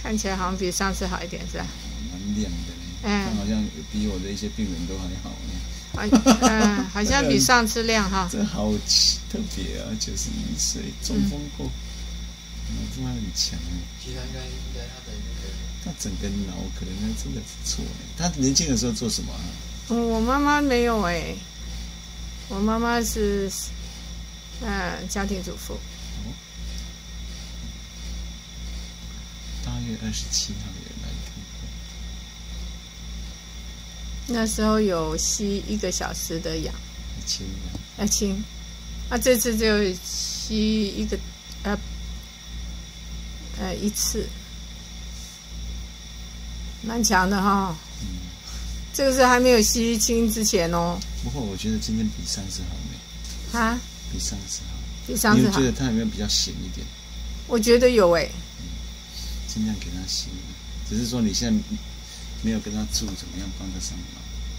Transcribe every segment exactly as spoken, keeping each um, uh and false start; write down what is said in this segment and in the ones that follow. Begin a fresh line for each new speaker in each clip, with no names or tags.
看起来好像比上次好一点，是吧？
蛮亮的呢，
嗯，
看好像比我的一些病人都还好呢。
嗯，好像比上次亮哈。
这好特别啊，九十一岁中风后，嗯，这么很强哎。
其实应该应该他的那个，
他整个脑可能还真的不错哎。他年轻的时候做什么啊？
嗯，我妈妈没有哎，我妈妈是，呃，家庭主妇。
哦，八月二十七号有来看过。
那时候有吸一个小时的氧，
一千两，
要轻，啊，这次就吸一个，呃，呃一次，蛮强的哈。
嗯，
这个是还没有吸清之前哦。
不过我觉得今天比上次好没？
啊？
比上次好。
比上次好。
你觉得他有没有比较醒一点？
我觉得有诶。
嗯，尽量给他吸，只是说你现在没有跟他住，怎么样帮得上忙？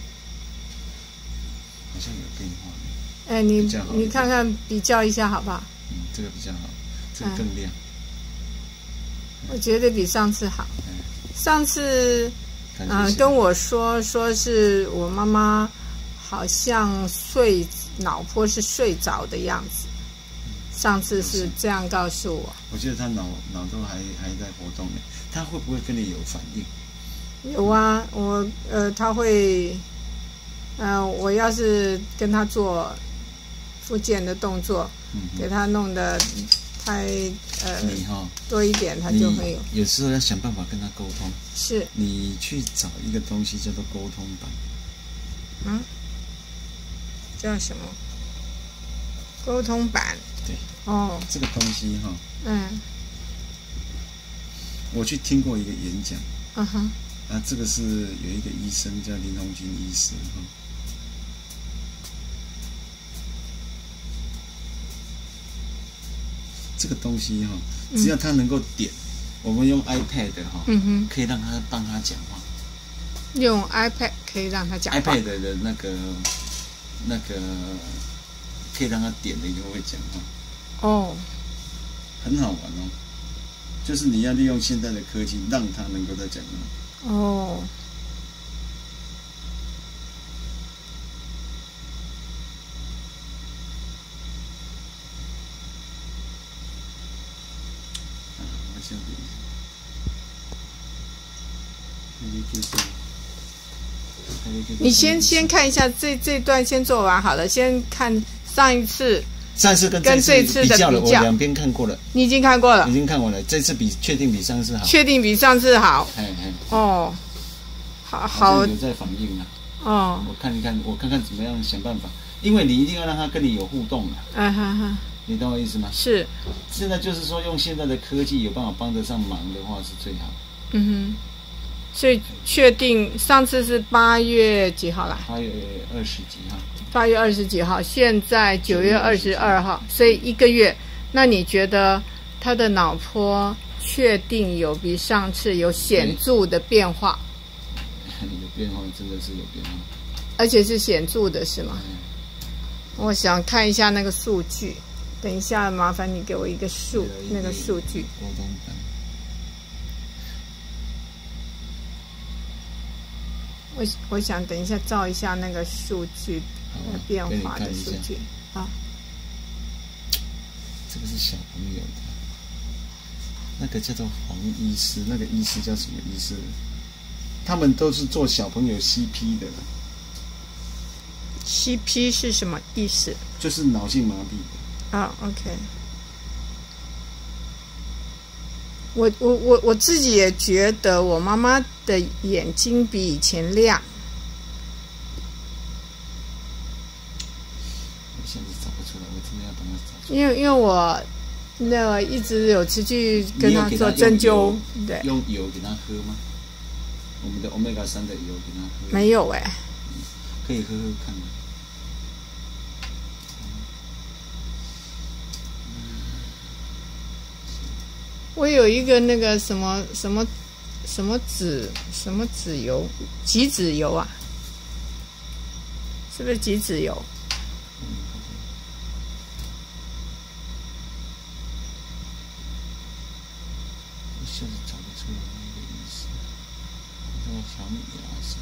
好像有变化。
哎，你你看看比较一下好不好？
嗯，这个比较好，这个更亮。
嗯、我觉得比上次好。嗯、上次，嗯、呃，跟我说说是我妈妈好像睡脑波是睡着的样子。上次是这样告诉我。
我觉得他脑脑都还还在活动呢，他会不会跟你有反应？
有啊，我呃，他会，呃，我要是跟他做复健的动作，嗯、给他弄得太呃
你哈、哦、
多一点，他就会有。
有时候要想办法跟他沟通。
是。你
去找一个东西叫做沟通板。
嗯？叫什么？沟通板。
对。
哦。
这个东西哈、哦。
嗯。
我去听过一个演讲。
嗯哼。
啊，这个是有一个医生叫林鸿军医师哈。这个东西哈，只要他能够点，嗯、我们用 iPad 哈，嗯哼，可以让他帮他讲话。
用 iPad 可以让他讲话。
iPad 的那个那个可以让他点了以后会讲话。哦。很好玩哦，就是你要利用现在的科技，让他能够再讲话。哦，啊，我想等一下，
你先先看一下这这段先做完好了，先看上一次。
上次跟这次比较了，我两边看过了。
你已经看过了，
已经看过了。这次比确定比上次好，
确定比上次好。
哎哎，
哦，好好
有在反应了。
哦，
我看一看，我看看怎么样想办法，因为你一定要让他跟你有互动啊。啊哈哈，你懂我意思吗？
是。
现在就是说，用现在的科技有办法帮得上忙的话是最好。
嗯哼，所以确定上次是八月几号啦？
八月二十几号。
八月二十几号，现在九月二十二号，所以一个月。那你觉得他的脑波确定有比上次有显著的变化？
有变化，真的是有变化，
而且是显著的，是吗？嗯、我想看一下那个数据。等一下，麻烦你给我一个数，那个数据。我我想等一下照一下那个数据。那变化的数据啊，
这个是小朋友的，那个叫做黄医师，那个医师叫什么医师？他们都是做小朋友 C P 的。
C P 是什么意思？
就是脑性麻痹
的。啊 ，OK。我我我我自己也觉得我妈妈的眼睛比以前亮。因为因为我那个一直有持续跟他做针灸，对，
用油给他喝吗？我们的 omega 三的油给他喝？
没有哎、欸
嗯，可以喝喝看吗？
我有一个那个什么什么什么籽什么籽油，杞子油啊，是不是杞子油？
一下子找不出来。 小米啊，什